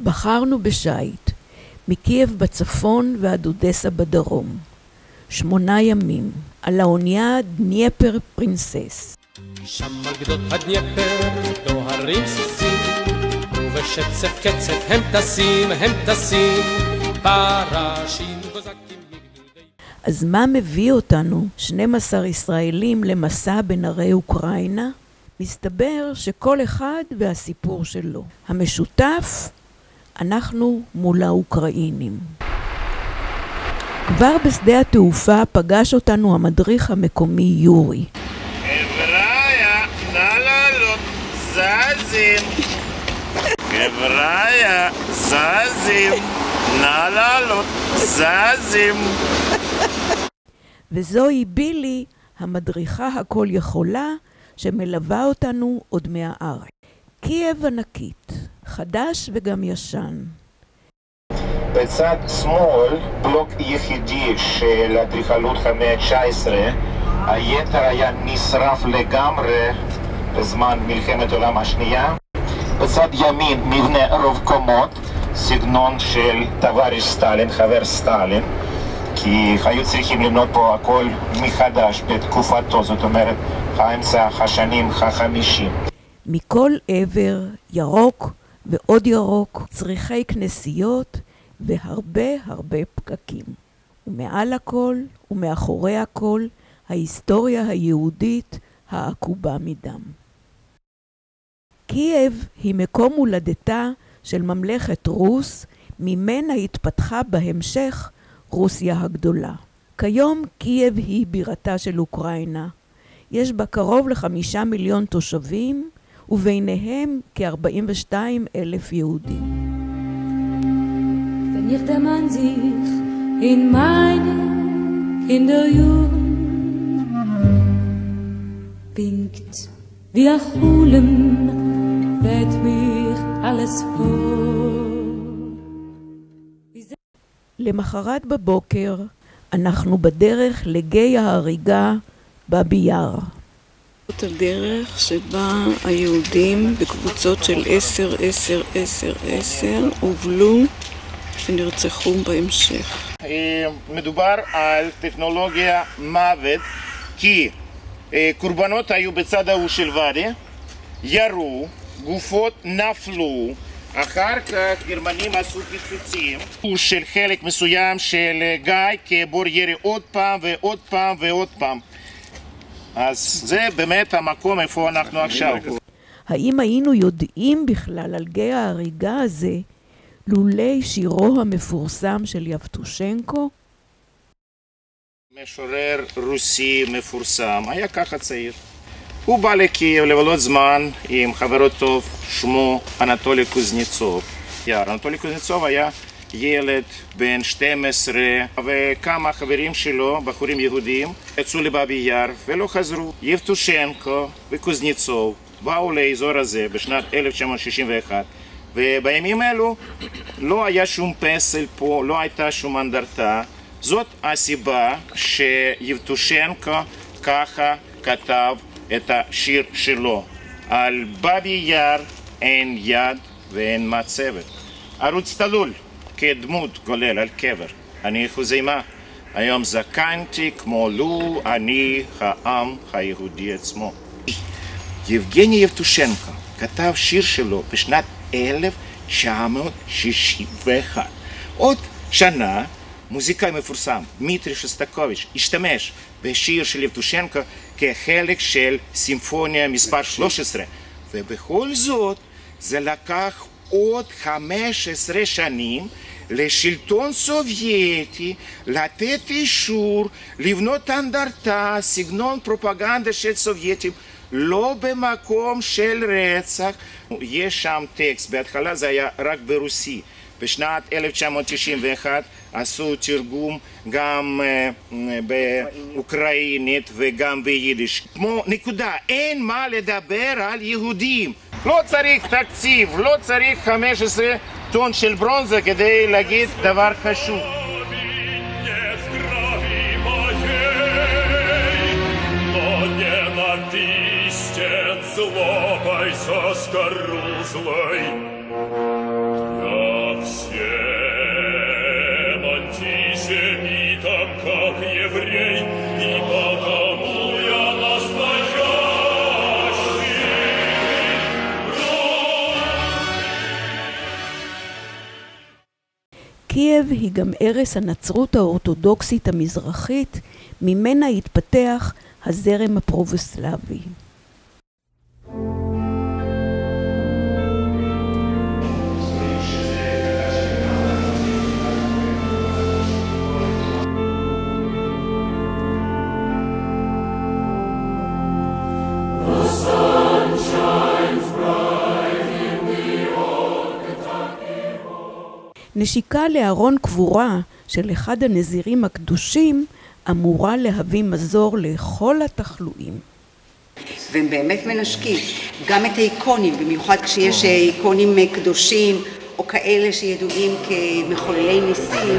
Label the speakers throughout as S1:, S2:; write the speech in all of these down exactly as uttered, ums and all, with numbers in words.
S1: בחרנו בשייט, מקייב בצפון ועד אודסה בדרום. שמונה ימים, על האונייה דניפר פרינסס.
S2: שם על גדות הדניפר דוהרים סוסים, ובשצף קצף הם טסים, הם טסים, פרשים גוזקים מגדודי.
S1: אז מה מביא אותנו, שנים עשר ישראלים, למסע בין ערי אוקראינה? מסתבר שכל אחד והסיפור שלו. המשותף, אנחנו מול האוקראינים. כבר בשדה התעופה פגש אותנו המדריך המקומי יורי.
S3: חבריה, נא לעלות, זזים. חבריה, זזים. נא לעלות, זזים.
S1: וזוהי בילי, המדריכה הכל יכולה, שמלווה אותנו עוד מהארץ. קייב ענקית, חדש וגם ישן.
S3: בצד שמאל, בלוק יחידי של אדריכלות המאה ה-תשע עשרה, היתר היה נשרף לגמרי בזמן מלחמת העולם השנייה. בצד ימין, מבנה רוב קומות, סגנון של טוואריש סטלין, חבר סטלין, כי היו צריכים לבנות פה הכל מחדש בתקופתו, זאת אומרת, האמצע השנים החמישים.
S1: מכל עבר, ירוק ועוד ירוק, צריכי כנסיות והרבה הרבה פקקים. ומעל הכל ומאחורי הכל, ההיסטוריה היהודית העקובה מדם. קייב היא מקום הולדתה של ממלכת רוס, ממנה התפתחה בהמשך רוסיה הגדולה. כיום קייב היא בירתה של אוקראינה. יש בה קרוב לחמישה מיליון תושבים, וביניהם כ-ארבעים ושתיים אלף יהודים.
S4: Wenn man sich in meine Kinderjugend winkt, wie ein Hulem weht mich alles vor.
S1: למחרת בבוקר אנחנו בדרך לגיא ההריגה בבייר. זאת הדרך שבה היהודים בקבוצות של עשר, עשר, עשר, עשר הובלו ונרצחו בהמשך.
S3: מדובר על טכנולוגיה מוות, כי קורבנות היו בצד ההוא של ואדי, ירו, גופות נפלו, אחר כך גרמנים עשו פיצוצים של חלק מסוים של גיא כבור ירי עוד פעם ועוד פעם ועוד פעם. אז זה באמת המקום איפה אנחנו עכשיו.
S1: האם היינו יודעים בכלל על גיא ההריגה הזה לולי שירו המפורסם של יבטושנקו?
S3: משורר רוסי מפורסם, היה ככה צעיר. הוא בא לקייב לבלות זמן עם חברו טוב, שמו אנטולי קוזניצוב. אנטולי קוזניצוב היה ילד בן שתים עשרה, וכמה חברים שלו, בחורים יהודים, יצאו לבאבי יאר ולא חזרו. יבטושנקו וקוזניצוב באו לאזור הזה בשנת אלף תשע מאות שישים ואחת, ובימים אלו לא היה שום פסל פה, לא הייתה שום אנדרטה. זאת הסיבה שיבטושנקו ככה כתב את השיר שלו. על באבי יאר אין יד ואין מעצבת. ערוץ תלול כדמות גולל על קבר. אני חוזימה, היום זקנתי כמו לו אני העם היהודי עצמו. יבגני יבטושנקו כתב שיר שלו בשנת אלף תשע מאות שישים ואחת. עוד שנה מוזיקאי מפורסם, דמיטרי שוסטקוביץ', השתמש בשיר של יבטושנקו כחלק של סימפוניה מספר שלוש עשרה, ובכל זאת זה לקח עוד חמש עשרה שנים לשלטון סובייטי לתת אישור לבנות אנדרטה, סגנון פרופגנדה של סובייטים, לא במקום של רצח. יש שם טקסט, בהתחלה זה היה רק ברוסי. בשנת אלף תשע מאות תשעים ואחת עשו תרגום גם uh, באוקראינית וגם ביידיש. כמו נקודה, אין מה לדבר על יהודים. לא צריך תקציב, לא צריך חמש עשרה טון של ברונזה כדי להגיד דבר חשוב.
S5: Злобой со скорузлой.
S1: קייב היא גם ערש הנצרות האורתודוקסית המזרחית, ממנה התפתח הזרם הפרובוסלבי. נשיקה לארון קבורה של אחד הנזירים הקדושים אמורה להביא מזור לכל התחלואים.
S5: והם באמת מנשקים גם את האיקונים, במיוחד כשיש איקונים קדושים או כאלה שידועים כמחוללי ניסים.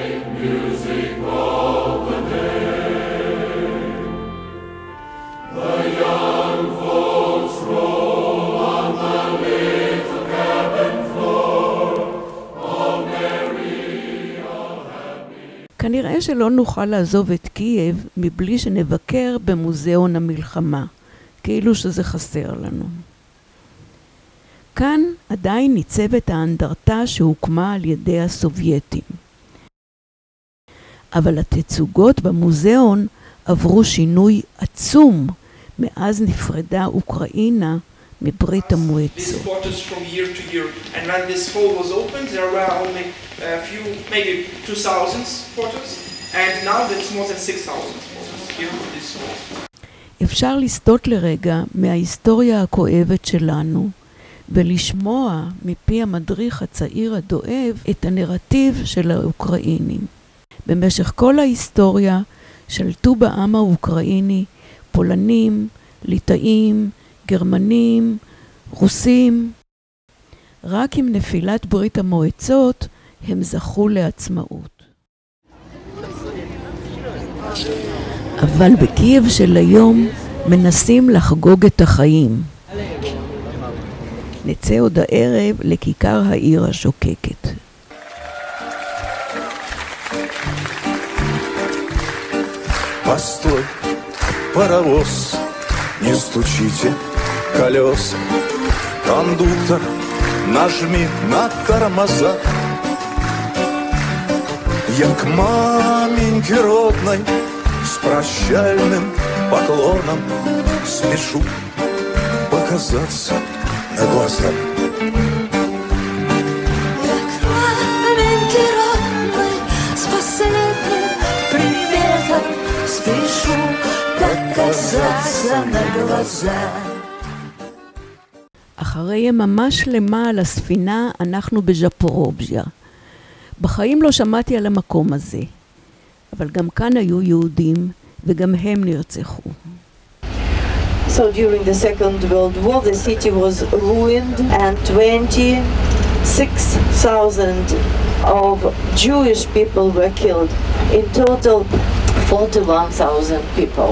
S1: כנראה שלא נוכל לעזוב את קייב מבלי שנבקר במוזיאון המלחמה, כאילו שזה חסר לנו. כאן עדיין ניצבת האנדרטה שהוקמה על ידי הסובייטים. אבל התצוגות במוזיאון עברו שינוי עצום מאז נפרדה אוקראינה מברית המועצות.
S6: And when this hall was opened, there were only a few, maybe two thousand photos, and now it's more than six thousand photos here in this hall.
S1: אפשר לסטות לרגע מההיסטוריה הכואבת שלנו, ולשמוע מפי המדריך הצעיר הדואב את הנרטיב של האוקראינים. במשך כל ההיסטוריה שלטו בעם האוקראיני פולנים, ליטאים, גרמנים, רוסים. רק עם נפילת ברית המועצות הם זכו לעצמאות. אבל בקייב של היום מנסים לחגוג את החיים. נצא עוד הערב לכיכר העיר השוקקת.
S7: Постой, паровоз, не стучите колеса. Кондуктор, нажми на тормоза. Я к маменьке родной с прощальным поклоном спешу показаться на глаза.
S8: Я к маменьке родной с последним приветом спешу показаться на глаза.
S1: אחרי יממה שלמה על הספינה אנחנו בז'פורובז'יה. בחיים לא שמעתי על המקום הזה, אבל גם כאן היו יהודים וגם הם נרצחו.
S9: So during the Second World War the city was ruined and twenty-six thousand of Jewish people were killed. In total forty-one thousand people.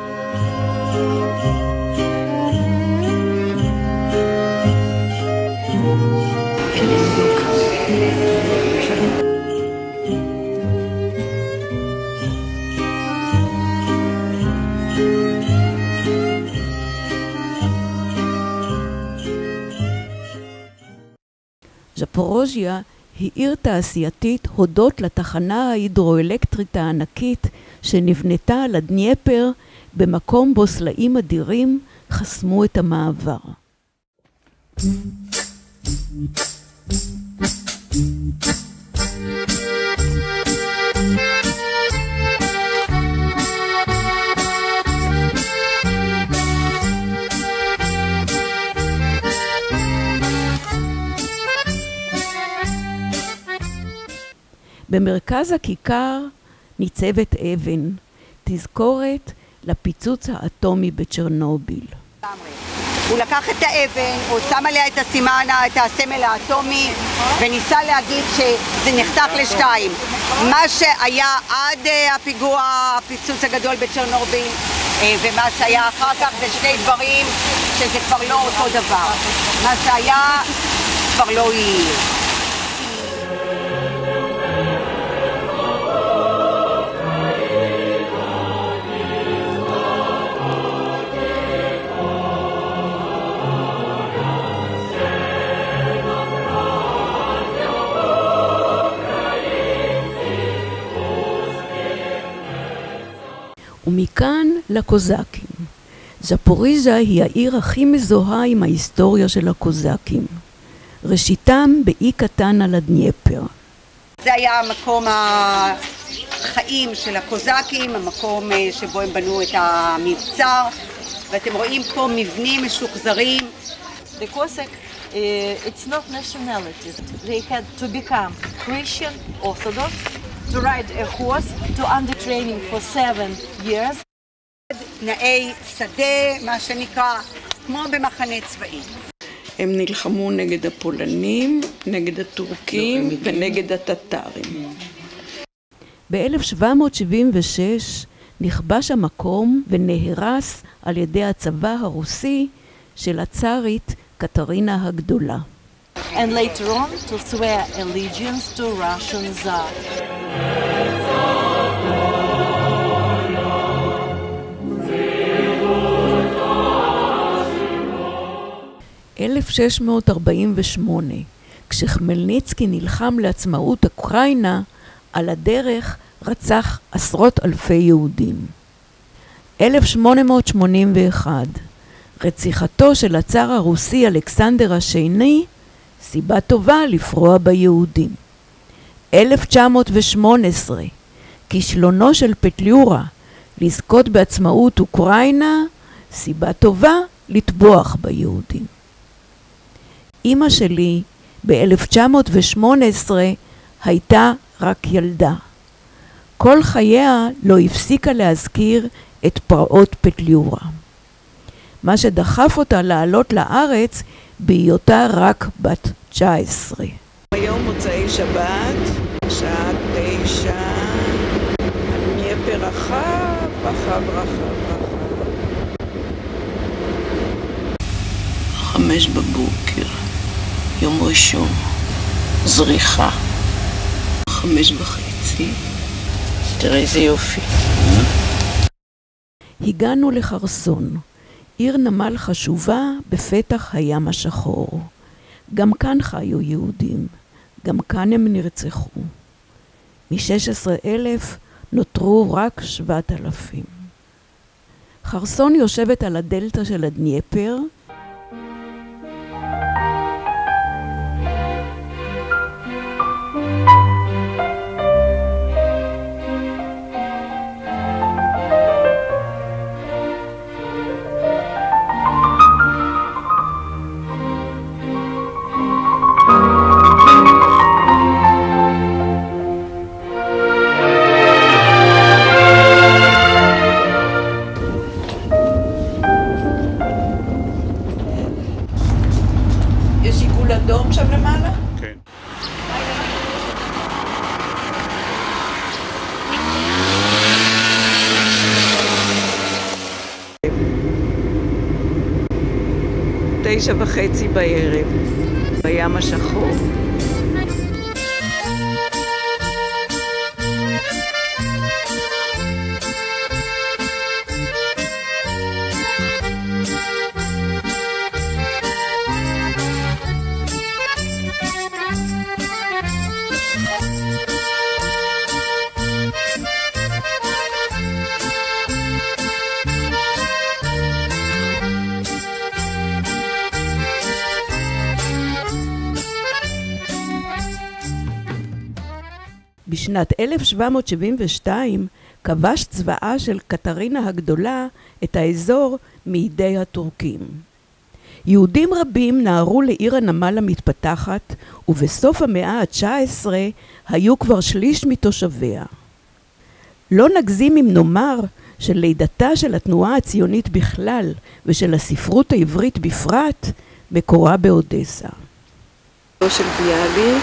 S9: ז'פורוז'יה היא עיר תעשייתית הודות לתחנה ההידרואלקטרית הענקית שנבנתה על הדנייפר במקום בו סלעים אדירים חסמו את המעבר. במרכז הכיכר ניצבת אבן, תזכורת לפיצוץ האטומי בצ'רנוביל.
S5: הוא לקח את האבן, הוא שם עליה את הסימן, את הסמל האטומי, וניסה להגיד שזה נחתך לשתיים. מה שהיה עד הפיגוע, הפיצוץ הגדול בצ'רנוביל, ומה שהיה אחר כך זה שני דברים שזה כבר לא אותו דבר. מה שהיה כבר לא יהיה.
S1: לקוזקים. זפוריז'ה היא העיר הכי מזוהה עם ההיסטוריה של הקוזקים. ראשיתם באי קטן על הדנייפר.
S5: זה היה מקום החיים של הקוזקים, המקום שבו הם בנו את המבצר, ואתם רואים פה מבנים משוחזרים.
S9: The Cossack, uh, it's not nationality. They had to become Christian Orthodox, to ride a horse, to under training for seven years.
S5: תנאי שדה, מה שנקרא, כמו במחנה צבאי.
S1: הם נלחמו נגד הפולנים, נגד הטורקים ונגד הטטרים. ב-אלף שבע מאות שבעים ושש נכבש המקום ונהרס על ידי הצבא הרוסי של הצארית קטרינה הגדולה.
S9: And later on to swear allegiance to Russian Tsar.
S1: אלף שש מאות ארבעים ושמונה, כשחמלניצקי נלחם לעצמאות אוקראינה, על הדרך רצח עשרות אלפי יהודים. אלף שמונה מאות שמונים ואחת, רציחתו של הצאר הרוסי אלכסנדר השני, סיבה טובה לפרוע ביהודים. אלף תשע מאות ושמונה עשרה, כישלונו של פטליורה לזכות בעצמאות אוקראינה, סיבה טובה לטבוח ביהודים. אמא שלי ב-אלף תשע מאות ושמונה עשרה הייתה רק ילדה. כל חייה לא הפסיקה להזכיר את פרעות פטליורה. מה שדחף אותה לעלות לארץ בהיותה רק בת תשע עשרה. היום מוצאי שבת, שעה תשע, דנייפר רחב, רחב, רחב, רחב. חמש בבוקר, יום ראשון, זריחה, חמש וחצי, תראי איזה יופי. הגענו לחרסון, עיר נמל חשובה בפתח הים השחור. גם כאן חיו יהודים, גם כאן הם נרצחו. מ-שש עשרה אלף נותרו רק שבעת אלפים. חרסון יושבת על הדלטה של הדנייפר, אדום שם למעלה?
S10: כן. תשע וחצי בערב, בים השחור. בשנת אלף שבע מאות שבעים ושתיים כבש צבאה של קטרינה הגדולה את האזור מידי הטורקים. יהודים רבים נהרו לעיר הנמל המתפתחת, ובסוף המאה ה-תשע עשרה היו כבר שליש מתושביה. לא נגזים אם נאמר שלידתה של התנועה הציונית בכלל ושל הספרות העברית בפרט מקורה באודסה. של ביאליק,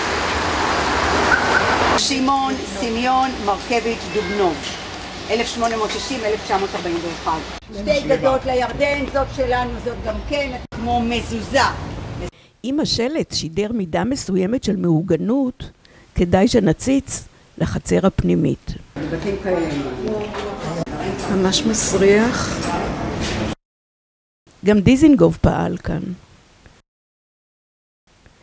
S5: שמעון סמיון מרקביץ' דובנוב, אלף שמונה מאות שישים עד אלף תשע מאות ארבעים ואחת. שתי גדות לירדן, זאת שלנו, זאת גם כן, כמו מזוזה.
S1: אם השלט שידר מידה מסוימת של מהוגנות, כדאי שנציץ לחצר הפנימית.
S5: בתים כאלה.
S1: ממש מסריח. גם דיזינגוף פעל כאן.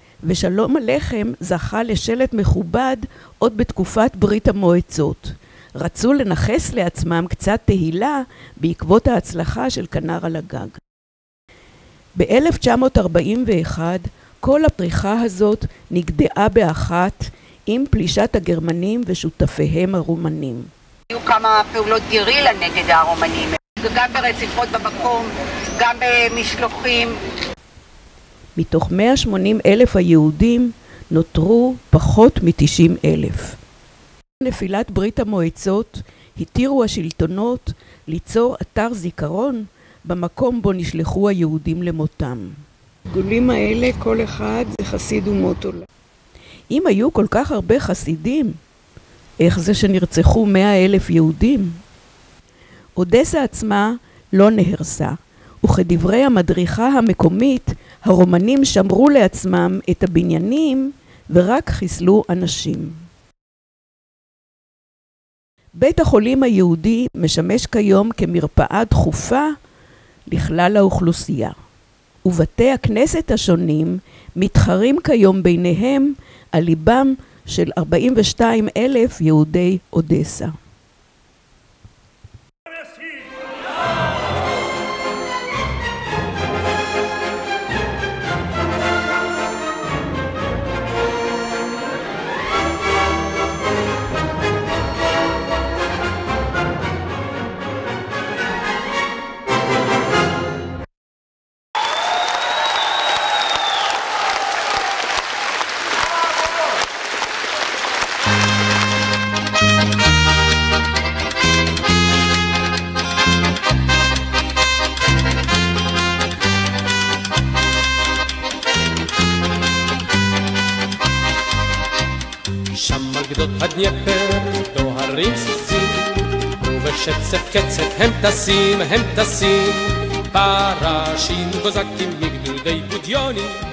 S1: ושלום הלחם זכה לשלט מכובד עוד בתקופת ברית המועצות. רצו לנחס לעצמם קצת תהילה בעקבות ההצלחה של כנר על הגג. ב-אלף תשע מאות ארבעים ואחת כל הפריחה הזאת נגדעה באחת עם פלישת הגרמנים ושותפיהם הרומנים.
S5: היו כמה פעולות גרילה נגד הרומנים, גם ברציחות במקום, גם במשלוחים.
S1: מתוך מאה ושמונים אלף היהודים נותרו פחות מ-תשעים אלף. נפילת ברית המועצות התירו השלטונות ליצור אתר זיכרון במקום בו נשלחו היהודים למותם. הגולים האלה כל אחד זה חסיד אומות עולם. אם היו כל כך הרבה חסידים, איך זה שנרצחו מאה אלף יהודים? אודסה עצמה לא נהרסה, וכדברי המדריכה המקומית, הרומנים שמרו לעצמם את הבניינים ורק חיסלו אנשים. בית החולים היהודי משמש כיום כמרפאה דחופה לכלל האוכלוסייה, ובתי הכנסת השונים מתחרים כיום ביניהם על ליבם של ארבעים ושניים אלף יהודי אודסה.
S2: שם על גדות הדניפר דוהרים סוסים, ובשצף קצף הם טסים, הם טסים, פרשים גוזקים מגדודי בודיונים.